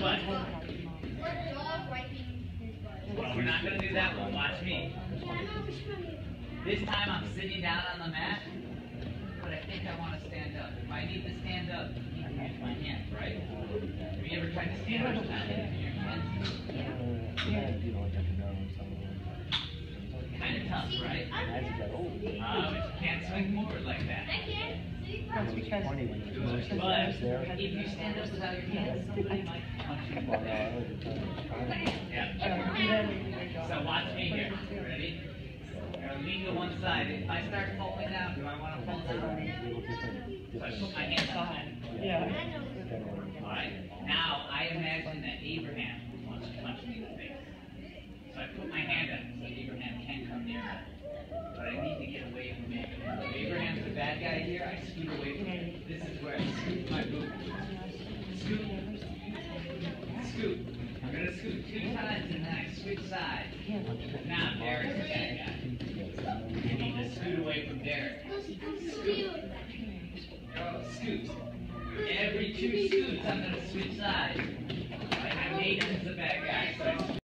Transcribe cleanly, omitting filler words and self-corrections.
What? Well, we're not going to do that one. Watch me. This time I'm sitting down on the mat, but I think I want to stand up. If I need to stand up, I need to use my hands, right? Have you ever tried to stand up without using your hands? Kind of tough, right? But you can't swing forward like that. That's because But if you stand up without your hands, somebody might punch you in the face. Yeah. So watch me here. Ready? I'm going to lean to one side. If I start falling down, do I want to fall down? So I put my hands on that. yeah. Alright? Now I imagine that Abraham wants to punch me in the face. So I put my hand up so Abraham can't come near me. But I need to get away from Abraham. If Abraham's the bad guy here, I scoot away from him. This is where I scoot my boot. Scoot. Scoot. I'm going to scoot 2 times and then I switch sides. Now Derek's the bad guy. I need to scoot away from Derek. Scoot. Scoot. Every 2 scoots I'm going to switch sides. I made him the bad guy. So I